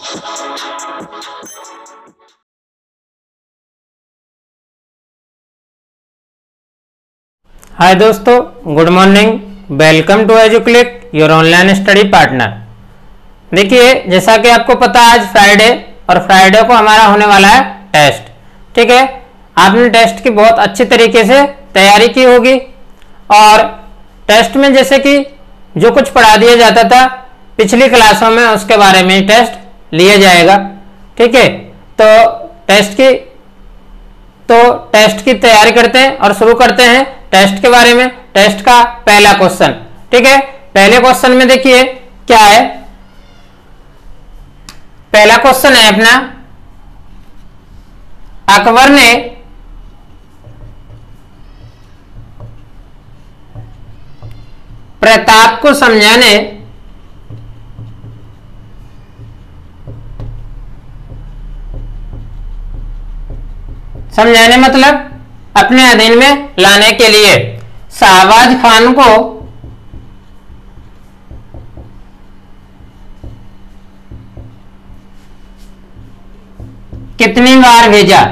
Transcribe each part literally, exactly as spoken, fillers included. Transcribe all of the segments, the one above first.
हाय दोस्तों, good morning. Welcome to Educlick, your online study partner. देखिए, जैसा कि आपको पता है आज फ्राइडे और फ्राइडे को हमारा होने वाला है टेस्ट। ठीक है, आपने टेस्ट की बहुत अच्छी तरीके से तैयारी की होगी और टेस्ट में जैसे कि जो कुछ पढ़ा दिया जाता था पिछली क्लासों में उसके बारे में टेस्ट लिया जाएगा। ठीक है, तो टेस्ट की तो टेस्ट की तैयारी करते हैं और शुरू करते हैं टेस्ट के बारे में। टेस्ट का पहला क्वेश्चन, ठीक है, पहले क्वेश्चन में देखिए क्या है। पहला क्वेश्चन है अपना, अकबर ने प्रताप को समझाने समझाने मतलब अपने अधीन में लाने के लिए शाहबाज खान को कितनी बार भेजा?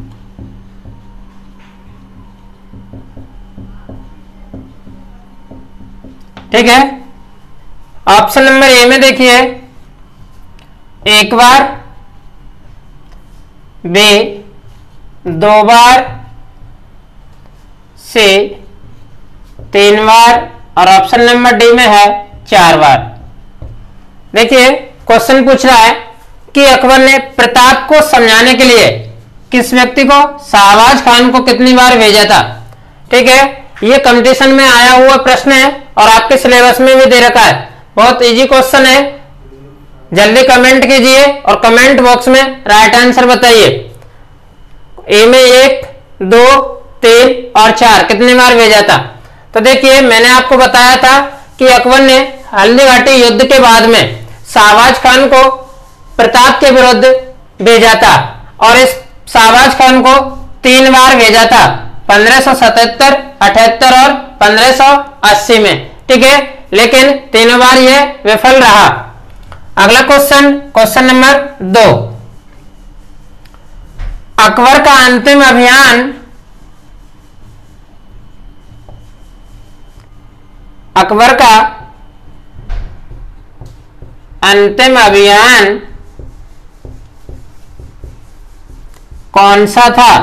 ठीक है, ऑप्शन नंबर ए में देखिए एक बार, बी दो बार, सी तीन बार और ऑप्शन नंबर डी में है चार बार। देखिए, क्वेश्चन पूछ रहा है कि अकबर ने प्रताप को समझाने के लिए किस व्यक्ति को, शाहबाज खान को कितनी बार भेजा था। ठीक है, ये कंपटीशन में आया हुआ प्रश्न है और आपके सिलेबस में भी दे रखा है। बहुत इजी क्वेश्चन है, जल्दी कमेंट कीजिए और कमेंट बॉक्स में राइट आंसर बताइए। ए में एक, दो, तीन और चार कितनी बार भेजा था? तो देखिए, मैंने आपको बताया था कि अकबर ने हल्दी घाटी युद्ध के बाद में शाहबाज खान को प्रताप के विरुद्ध भेजा था और इस शाहबाज खान को तीन बार भेजा था, पंद्रह सौ सतहत्तर, अठहत्तर और पंद्रह सौ अस्सी में। ठीक है, लेकिन तीनों बार यह विफल रहा। अगला क्वेश्चन, क्वेश्चन नंबर दो, अकबर का अंतिम अभियान अकबर का अंतिम अभियान कौन सा था?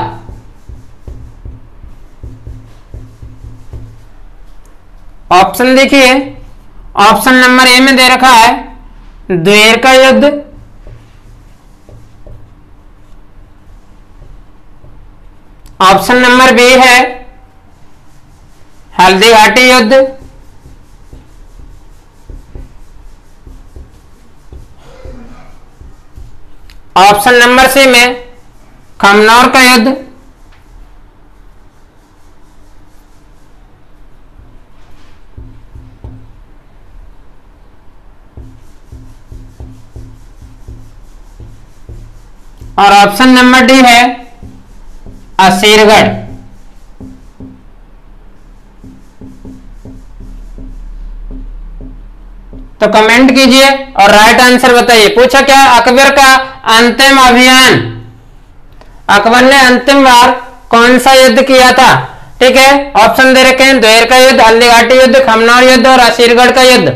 ऑप्शन देखिए, ऑप्शन नंबर ए में दे रखा है द्वेर का युद्ध, ऑप्शन नंबर बी है हल्दी घाटी युद्ध, ऑप्शन नंबर सी में खमनौर का युद्ध, और ऑप्शन नंबर डी है असीरगढ़। तो कमेंट कीजिए और राइट आंसर बताइए। पूछा क्या, अकबर का अंतिम अभियान, अकबर ने अंतिम बार कौन सा युद्ध किया था? ठीक है, ऑप्शन दे रखे हैं द्वेर का युद्ध, हल्दी घाटी युद्ध, खमनौर युद्ध और असीरगढ़ का युद्ध।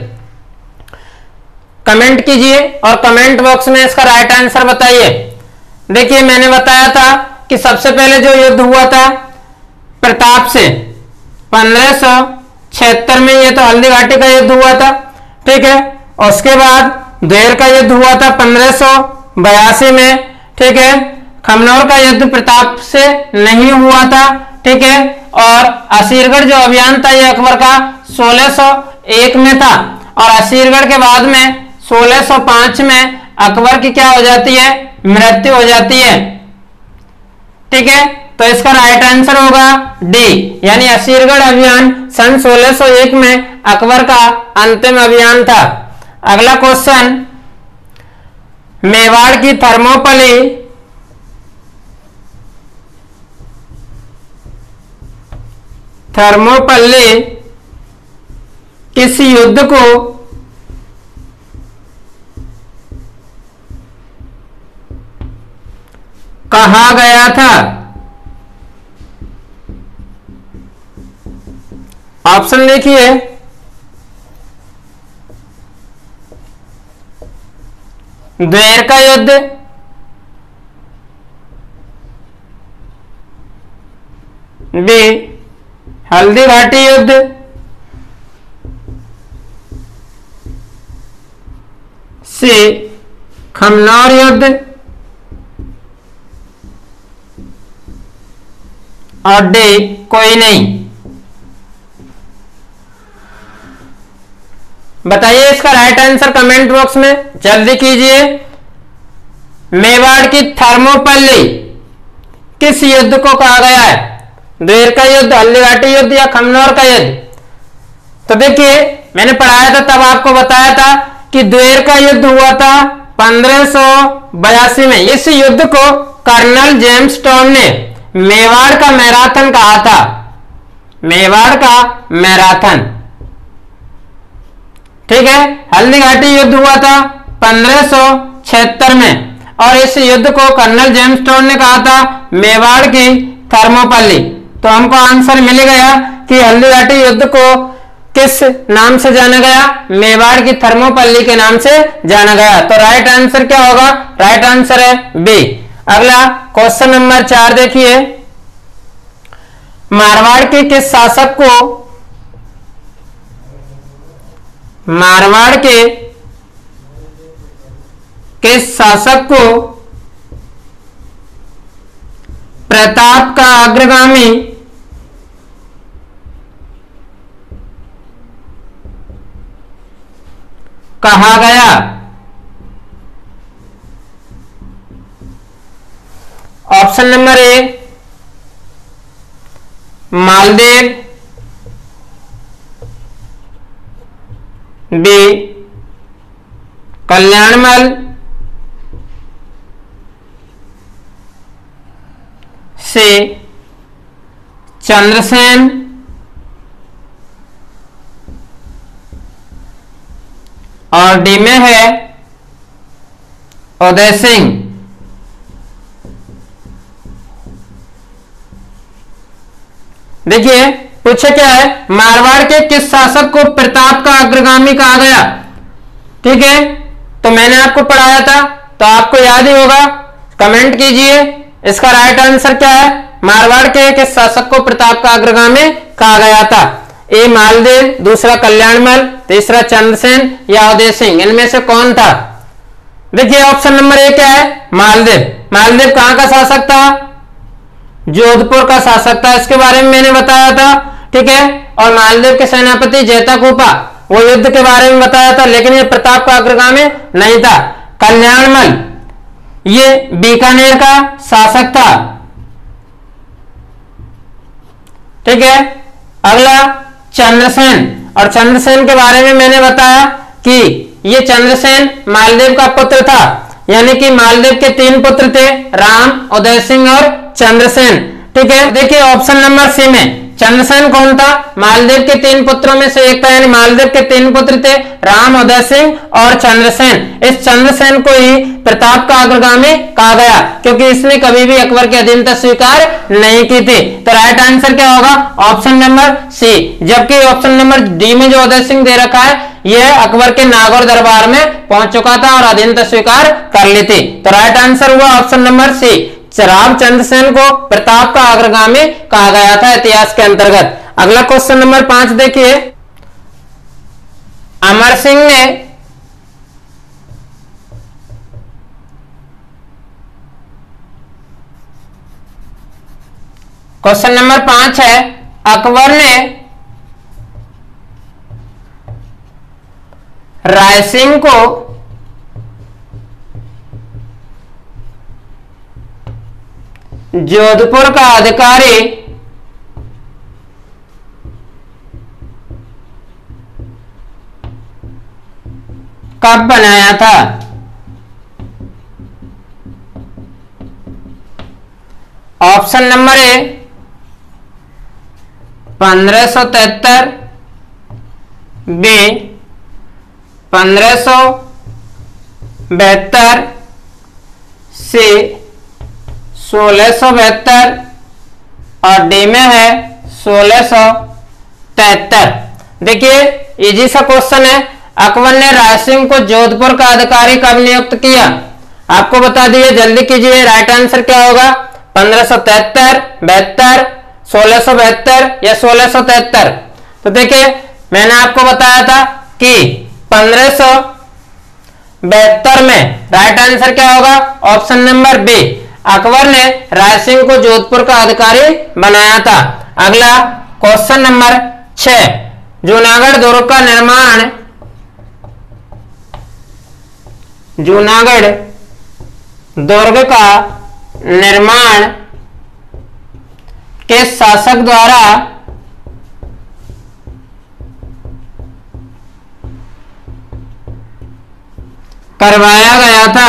कमेंट कीजिए और कमेंट बॉक्स में इसका राइट आंसर बताइए। देखिए, मैंने बताया था कि सबसे पहले जो युद्ध हुआ था प्रताप से पंद्रह सौ छिहत्तर में, ये तो हल्दी घाटी का युद्ध हुआ था। ठीक है, उसके बाद द्वेर का युद्ध हुआ था पंद्रह सौ बयासी में। ठीक है, खमनौर का युद्ध प्रताप से नहीं हुआ था। ठीक है, और असीरगढ़ जो अभियान था ये अकबर का सोलह सौ एक में था और असीरगढ़ के बाद में सोलह सौ पाँच में अकबर की क्या हो जाती है, मृत्यु हो जाती है। ठीक है, तो इसका राइट आंसर होगा डी, यानी असीरगढ़ अभियान सन सोलह सौ एक में अकबर का अंतिम अभियान था। अगला क्वेश्चन, मेवाड़ की थर्मोपली थर्मोपल्ली किस युद्ध को कहा गया था। ऑप्शन देखिए, द्वेर का युद्ध, बी हल्दी घाटी युद्ध, सी खमनौर युद्ध, और डी कोई नहीं। बताइए इसका राइट आंसर कमेंट बॉक्स में जल्दी कीजिए। मेवाड़ की थर्मोपल्ली किस युद्ध को कहा गया है? द्वेर का युद्ध, हल्दीघाटी युद्ध या खमनौर का युद्ध? तो देखिए, मैंने पढ़ाया था तब आपको बताया था कि द्वेर का युद्ध हुआ था पंद्रह सौ बयासी में। इस युद्ध को कर्नल जेम्स टॉम ने मेवाड़ का मैराथन कहा था। मेवाड़ का मैराथन, ठीक है। हल्दीघाटी युद्ध हुआ था पंद्रह सौ छिहत्तर में, और इस युद्ध को कर्नल जेम्स टॉम ने कहा था मेवाड़ की थर्मोपल्ली। तो हमको आंसर मिल गया कि हल्दीघाटी युद्ध को किस नाम से जाना गया? मेवाड़ की थर्मोपल्ली के नाम से जाना गया। तो राइट आंसर क्या होगा? राइट आंसर है बी। अगला क्वेश्चन नंबर चार देखिए, मारवाड़ के किस शासक को मारवाड़ के किस शासक को प्रताप का अग्रगामी कहा गया? Option number A Maldev, B Kalyanmal, C Chandrasen, और डी में है उदय सिंह। देखिए पूछे क्या है, मारवाड़ के किस शासक को प्रताप का अग्रगामी कहा गया? ठीक है, तो मैंने आपको पढ़ाया था तो आपको याद ही होगा। कमेंट कीजिए इसका राइट आंसर क्या है। मारवाड़ के किस शासक को प्रताप का अग्रगामी कहा गया था? ए मालदेव, दूसरा कल्याणमल, तीसरा चंद्रसेन या उदय सिंह। इनमें से कौन था? देखिए ऑप्शन नंबर ए क्या है? मालदेव। मालदेव कहां का शासक था? जोधपुर का शासक था, इसके बारे में मैंने बताया था, ठीक है। और मालदेव के सेनापति जैताकूपा, वो युद्ध के बारे में बताया था, लेकिन ये प्रताप का अग्रगामी नहीं था। कल्याणमल ये बीकानेर का शासक था, ठीक है। अगला चंद्रसेन, और चंद्रसेन के बारे में मैंने बताया कि ये चंद्रसेन मालदेव का पुत्र था, यानी कि मालदेव के तीन पुत्र थे, राम, उदय सिंह और चंद्रसेन, ठीक है। देखिए ऑप्शन नंबर सी में चंद्रसेन कौन था? मालदेव के तीन पुत्रों में से एक था, यानी मालदेव के तीन पुत्र थे, राम, उदय सिंह और चंद्रसेन। इस चंद्रसेन को ही प्रताप का अग्रगामी कहा गया, क्योंकि इसने कभी भी अकबर की अधीनता स्वीकार नहीं की थी। तो राइट आंसर क्या होगा? Option number C. जबकि ऑप्शन नंबर डी में जो उदय सिंह दे रखा है, यह अकबर के नागौर दरबार में पहुंच चुका था और अधीनता स्वीकार कर ली थी। तो राइट आंसर हुआ option number C. Ram Chandrasen को प्रताप का अग्रगामी कहा गया था इतिहास के अंतर्गत। अगला क्वेश्चन नंबर पांच देखिए, अमर सिंह ने क्वेश्चन नंबर पांच है, अकबर ने रायसिंह को जोधपुर का अधिकारी कब बनाया था? ऑप्शन नंबर ए पंद्रह सौ तिहत्तर, बी पंद्रह सौ बहत्तर, सी सोलह सौ बहत्तर और डी में है सोलह सौ तिहत्तर। देखिए इजी सा क्वेश्चन है। अकबर ने राय सिंह को जोधपुर का अधिकारी कब नियुक्त किया? आपको बता दिए, जल्दी कीजिए। राइट आंसर क्या होगा? पंद्रह सौ तिहत्तर, बहत्तर, सोलह सौ बहत्तर या सोलह सौ तिहत्तर। तो देखिए मैंने आपको बताया था कि पंद्रह सौ बहत्तर में राइट आंसर क्या होगा? ऑप्शन नंबर बी, अकबर ने राय सिंह को जोधपुर का अधिकारी बनाया था। अगला क्वेश्चन नंबर छह, जूनागढ़ दुर्ग का निर्माण जूनागढ़ दुर्ग का निर्माण किस शासक द्वारा करवाया गया था?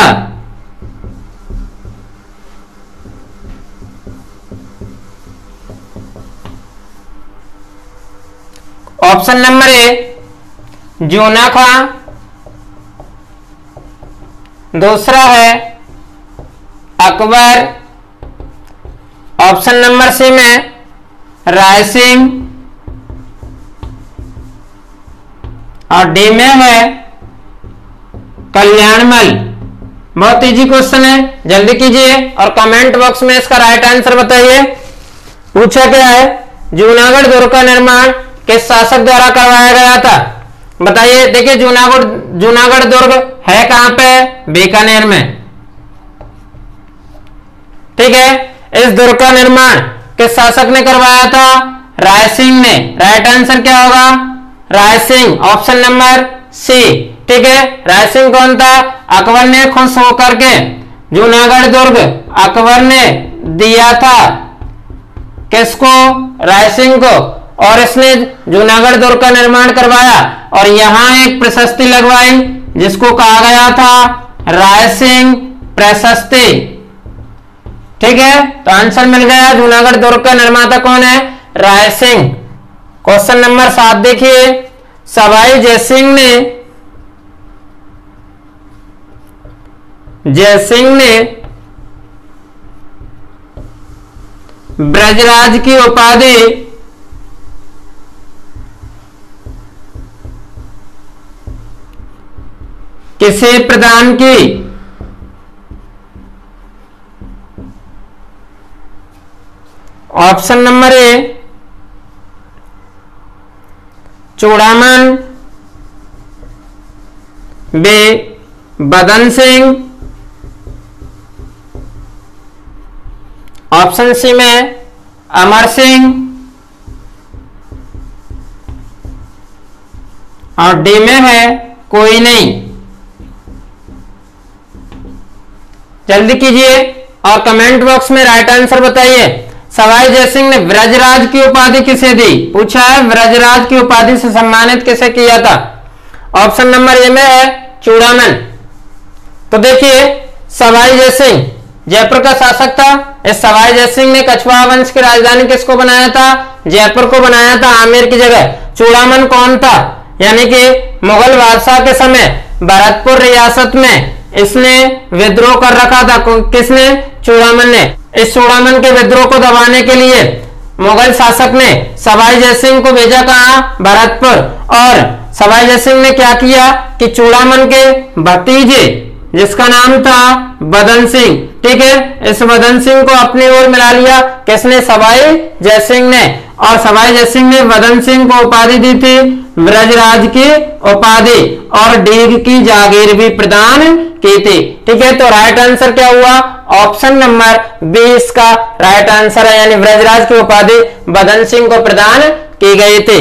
ऑप्शन नंबर ए जूना खां, दूसरा है अकबर, ऑप्शन नंबर सी में राय सिंह और डी में है कल्याणमल। बहुत इजी क्वेश्चन है, जल्दी कीजिए और कमेंट बॉक्स में इसका राइट आंसर बताइए। पूछा क्या है? जूनागढ़ दुर्ग का निर्माण किस शासक द्वारा करवाया गया था? बताइए। देखिए जूनागढ़ जूनागढ़ दुर्ग है कहां पे? बीकानेर में। ठीक है, इस दुर्ग का निर्माण किस शासक ने करवाया था? राय सिंह ने। राइट आंसर क्या होगा? Rai Singh, option number C. ठीक है, राय सिंह कौन था? अकबर ने खुश होकर के जूनागढ़ दुर्ग अकबर ने दिया था किसको? राय सिंह को, और इसने जूनागढ़ दुर्ग का निर्माण करवाया और यहां एक प्रशस्ति लगवाई जिसको कहा गया था राय सिंह प्रशस्ति। ठीक है, तो आंसर मिल गया। जूनागढ़ दुर्ग का निर्माता कौन है? राय सिंह। क्वेश्चन नंबर सात देखिए, सवाई जयसिंह ने जयसिंह ने ब्रजराज की उपाधि किसे प्रदान की? Option number A Churaman, B Badan Singh, option C में अमर सिंह और डी में है कोई नहीं। जल्दी कीजिए और कमेंट बॉक्स में राइट आंसर बताइए। सवाई जयसिंह ने ब्रजराज की उपाधि किसे दी? पूछा है ब्रजराज की उपाधि से सम्मानित किसे किया था? ऑप्शन नंबर ए में है चूड़ामन। तो देखिए सवाई जयसिंह जयपुर का शासक था। इस सवाई जयसिंह ने कछवाहा वंश की राजधानी किसको बनाया था? जयपुर को बनाया था, आमेर की जगह। चूड़ामन कौन था? यानी कि मुगल बादशाह के समय भरतपुर रियासत में इसने विद्रोह कर रखा था। किसने? चूड़ामन ने। इस चूड़ामन के विद्रोह को दबाने के लिए मुगल शासक ने सवाई जयसिंह को भेजा कहां? भरतपुर। और सवाई जयसिंह ने क्या किया कि चूड़ामन के भतीजे जिसका नाम था बदन सिंह, ठीक है, इस बदन सिंह को अपनी ओर मिला लिया। किसने? सवाई जयसिंह ने। और सवाई जयसिंह ने बदन सिंह को उपाधि दी थी ब्रजराज की उपाधि और डीग की जागीर भी प्रदान की थी। ठीक है, तो राइट आंसर क्या हुआ? ऑप्शन नंबर बी इसका राइट आंसर है, यानी ब्रजराज की उपाधि बदन सिंह को प्रदान की गई थी।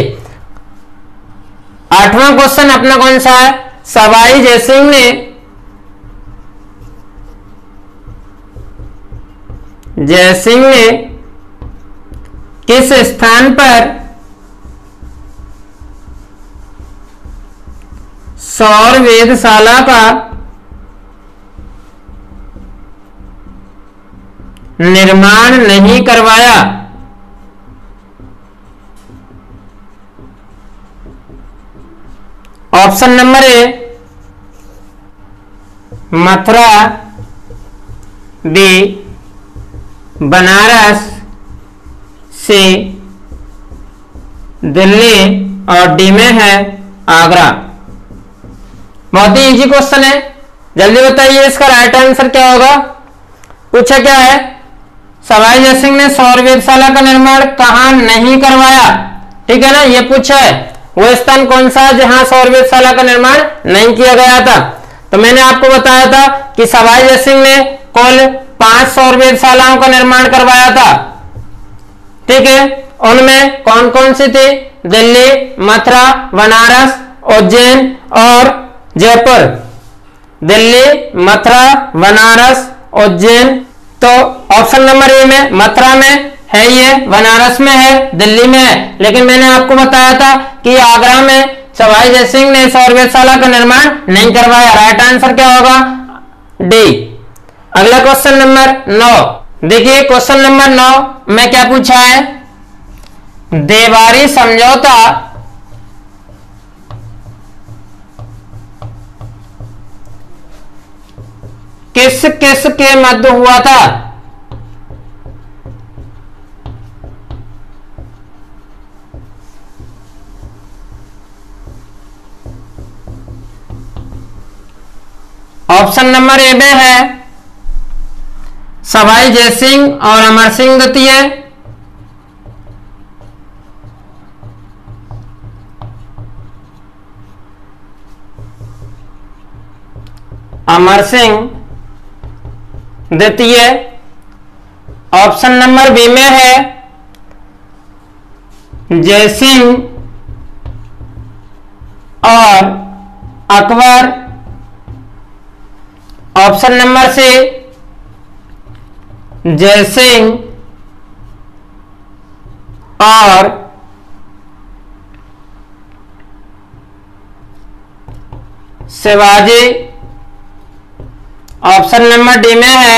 आठवां क्वेश्चन अपना कौन सा है? सवाई जयसिंह ने जयसिंह ने किस स्थान पर सौर वेधशाला का निर्माण नहीं करवाया? Option number A Mathura, B Banaras, C Delhi और डी में है आगरा। बहुत ही इजी क्वेश्चन है, जल्दी बताइए इसका राइट आंसर क्या होगा। पूछा क्या है, सवाई जयसिंह ने सौर वेधशाला का निर्माण कहां नहीं करवाया। ठीक है ना, ये पूछा है वो स्थान कौन सा है जहां सौर वेधशाला का निर्माण नहीं किया गया था। तो मैंने आपको बताया था कि सवाई जयसिंह ने कुल पांच सौर वेधशालाओं का निर्माण करवाया था। ठीक है, उनमें कौन कौन सी थी, दिल्ली, मथुरा, बनारस, उज्जैन और जयपुर। दिल्ली, मथुरा, बनारस, उज्जैन। तो ऑप्शन नंबर ए में मथुरा में है, ये बनारस में है, दिल्ली में है। लेकिन मैंने आपको बताया था कि आगरा में सवाई जयसिंह ने सौर वेधशाला का निर्माण नहीं करवाया। राइट आंसर क्या होगा, डी। अगला क्वेश्चन नंबर नौ, देखिए क्वेश्चन नंबर नौ में क्या पूछा है, देवारी समझौता किस किस के मध्य हुआ था। ऑप्शन नंबर ए में है सवाई जयसिंह और अमर सिंह द्वितीय, अमर सिंह द्वितीय। ऑप्शन नंबर बी में है जयसिंह और Akbar. Option number C Jaisingh और शिवाजी। ऑप्शन नंबर डी में है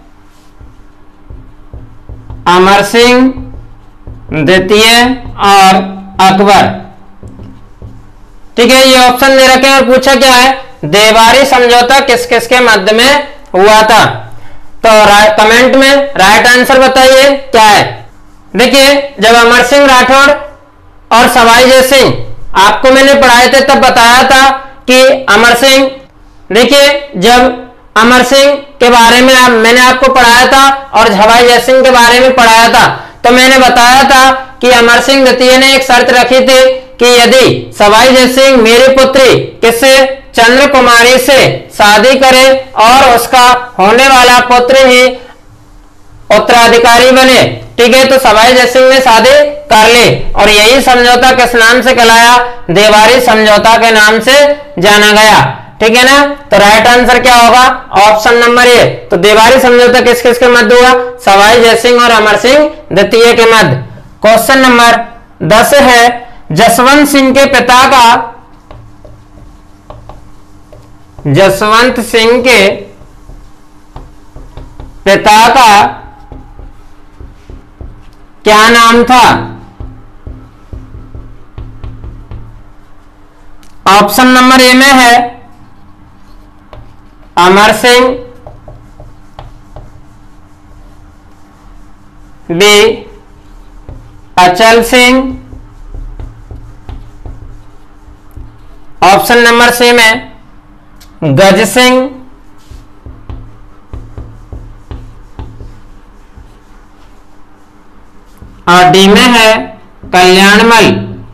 अमर सिंह द्वितीय और अकबर। ठीक है, ये ऑप्शन दे रखे हैं और पूछा क्या है, देवारी समझौता किस किस के मध्य में हुआ था। तो कमेंट में राइट आंसर बताइए क्या है। देखिए, जब अमर सिंह राठौड़ और सवाई जयसिंह, आपको मैंने पढ़ाए थे तब बताया था कि अमर सिंह, देखिए जब अमर सिंह के बारे में आप, मैंने आपको पढ़ाया था और सवाई जयसिंह के बारे में पढ़ाया था, तो मैंने बताया था कि अमर सिंह द्वितीय ने एक शर्त रखी थी कि यदि सवाई जयसिंह मेरी पुत्री किससे, चंद्र कुमारी से शादी करे और उसका होने वाला पुत्र ही उत्तराधिकारी बने। ठीक है, तो सवाई जयसिंह ने शादी कर ली और यही समझौता किस नाम से कहलाया, देवारी समझौता के नाम से जाना गया। ठीक है ना, तो राइट आंसर क्या होगा, ऑप्शन नंबर ए। तो देवारी समझौता किस किस के मध्य हुआ, सवाई जयसिंह और अमर सिंह द्वितीय के मध्य। क्वेश्चन नंबर दस है, जसवंत सिंह के पिता का, जसवंत सिंह के पिता का क्या नाम था। ऑप्शन नंबर ए में है अमर सिंह, बी अचल सिंह। ऑप्शन नंबर सी में गज सिंह, और डी में है कल्याणमल।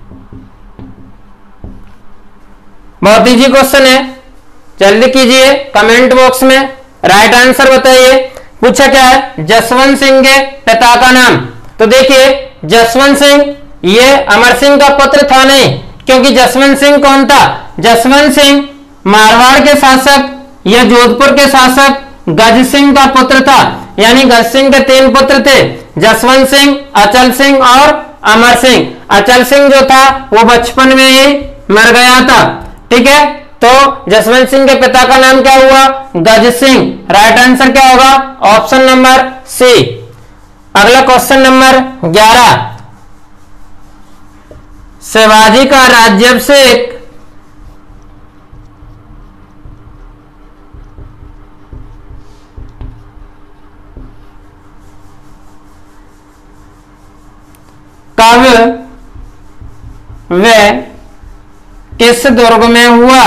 बहुत इजी क्वेश्चन है, जल्दी कीजिए कमेंट बॉक्स में राइट आंसर बताइए। पूछा क्या है, जसवंत सिंह के पिता का नाम। तो देखिए जसवंत सिंह ये अमर सिंह का पुत्र था नहीं, क्योंकि जसवंत सिंह कौन था, जसवंत सिंह मारवाड़ के शासक या जोधपुर के शासक गज सिंह का पुत्र था। यानी गज सिंह के तीन पुत्र थे, जसवंत सिंह, अचल सिंह और अमर सिंह। अचल सिंह जो था वो बचपन में ही मर गया था। ठीक है, तो जसवंत सिंह के पिता का नाम क्या हुआ, गज सिंह। राइट आंसर क्या होगा, ऑप्शन नंबर सी। अगला क्वेश्चन नंबर ग्यारह, शिवाजी का राज्याभिषेक कब व किस दुर्ग में हुआ?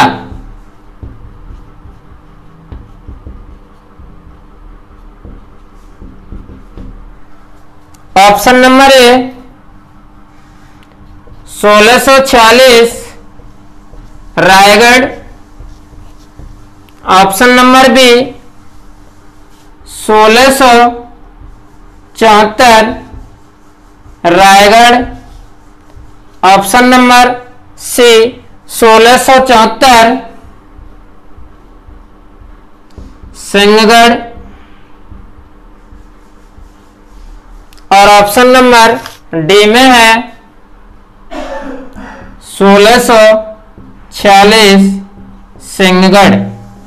ऑप्शन नंबर ए सोलह सौ छियालीस रायगढ़। ऑप्शन नंबर बी सोलह सौ चौहत्तर रायगढ़। ऑप्शन नंबर सी सोलह सौ चौहत्तर सिंहगढ़। और ऑप्शन नंबर डी में है सोलह सौ छियालीस सिंहगढ़।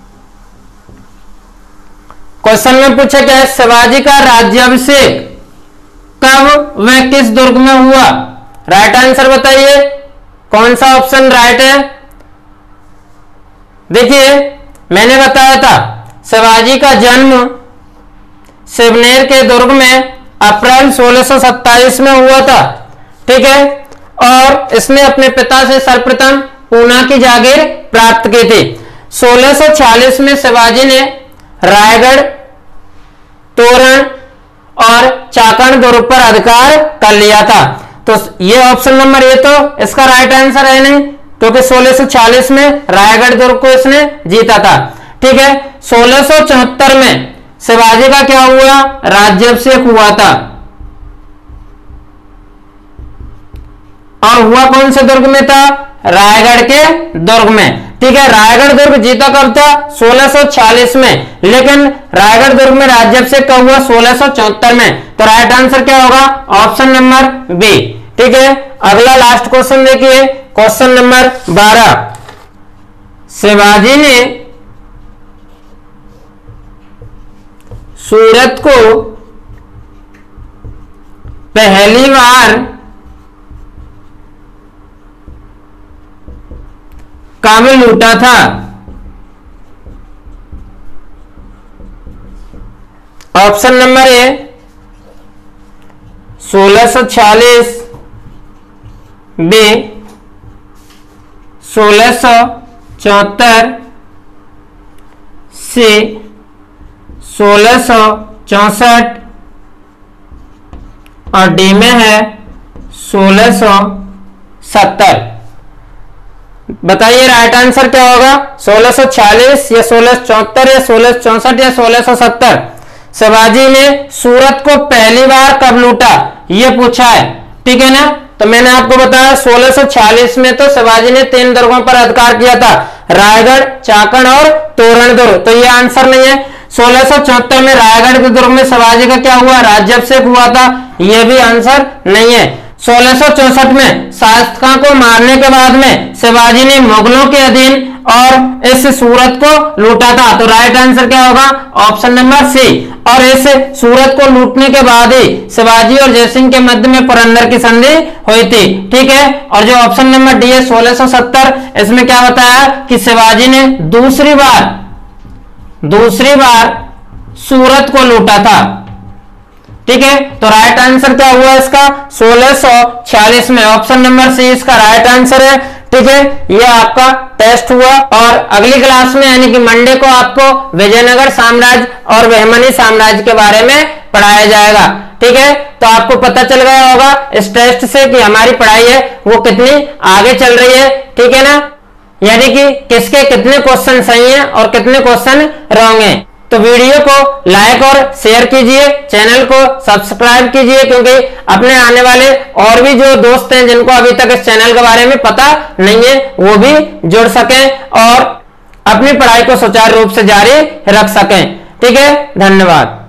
क्वेश्चन में पूछा गया शिवाजी का राज्याभिषेक कब व किस दुर्ग में हुआ? राइट आंसर बताइए, कौन सा ऑप्शन राइट है? देखिए मैंने बताया था शिवाजी का जन्म शिवनेर के दुर्ग में अप्रैल सोलह सौ सत्ताईस में हुआ था, ठीक है। और इसने अपने पिता से सर्वप्रथम पूना की जागीर प्राप्त की थी। सोलह सौ छियालीस में शिवाजी ने रायगढ़, तोरण और चाकण दुर्ग पर अधिकार कर लिया था। तो ये ऑप्शन नंबर ये तो इसका राइट आंसर है नहीं, क्योंकि सोलह सौ छियालीस में रायगढ़ दुर्ग को इसने जीता था, ठीक है। सोलह सौ चौहत्तर में शिवाजी का क्या हुआ? राज्याभिषेक हुआ था। और हुआ कौन से दुर्ग में था? रायगढ़ के दुर्ग में, ठीक है। रायगढ़ दुर्ग जीता कब था? सोलह सौ छियालीस में, लेकिन रायगढ़ दुर्ग में राज्याभिषेक कब हुआ? सोलह सौ चौहत्तर में। तो राइट आंसर क्या होगा? ऑप्शन नंबर बी, ठीक है। अगला लास्ट क्वेश्चन देखिए, क्वेश्चन नंबर बारह। शिवाजी ने सूरत को पहली बार कब लूटा था? ऑप्शन नंबर ए सोलह सौ छियालीस, बी सोलह सौ चौहत्तर, सी सोलह सौ चौसठ और डी में है सोलह सौ सत्तर। बताइए राइट आंसर क्या होगा? सोलह सौ छियालीस या सोलह सौ चौहत्तर या सोलह सौ चौसठ या सोलह सौ सत्तर? शिवाजी ने सूरत को पहली बार कब लूटा, ये पूछा है, ठीक है ना। तो मैंने आपको बताया सोलह सौ छियालीस में तो शिवाजी ने तीन दुर्गों पर अधिकार किया था, रायगढ़, चाकण और तोरण दुर्ग। तो ये आंसर नहीं है। सोलह सौ चौहत्तर में रायगढ़ के दुर्ग में शिवाजी का क्या हुआ? राज्याभिषेक हुआ था, यह भी आंसर नहीं है। सोलह सौ चौसठ में शासकों को मारने के बाद में शिवाजी ने मुगलों के अधीन और इस सूरत को लूटा था। तो राइट आंसर क्या होगा? Option number C. और इस सूरत को लूटने के बाद ही शिवाजी और जयसिंह के मध्य में पुरंदर की संधि हुई थी, ठीक है। और जो ऑप्शन नंबर डी है सोलह सौ सत्तर, इसमें क्या बताया कि शिवाजी ने दूसरी बार दूसरी बार सूरत को लूटा था, ठीक है। तो राइट आंसर क्या हुआ इसका? सोलह सौ छियालीस में। ऑप्शन नंबर सी इसका राइट आंसर है, ठीक है। यह आपका टेस्ट हुआ और अगली क्लास में यानी कि मंडे को आपको विजयनगर साम्राज्य और बहमनी साम्राज्य के बारे में पढ़ाया जाएगा, ठीक है। तो आपको पता चल गया होगा इस टेस्ट से कि हमारी पढ़ाई है वो कितनी आगे चल रही है, ठीक है ना। यानी कि किसके कितने क्वेश्चन सही हैं और कितने क्वेश्चन रॉन्ग हैं। तो वीडियो को लाइक और शेयर कीजिए, चैनल को सब्सक्राइब कीजिए, क्योंकि अपने आने वाले और भी जो दोस्त हैं जिनको अभी तक इस चैनल के बारे में पता नहीं है वो भी जुड़ सकें और अपनी पढ़ाई को सुचारू रूप से जारी रख सकें, ठीक है। धन्यवाद।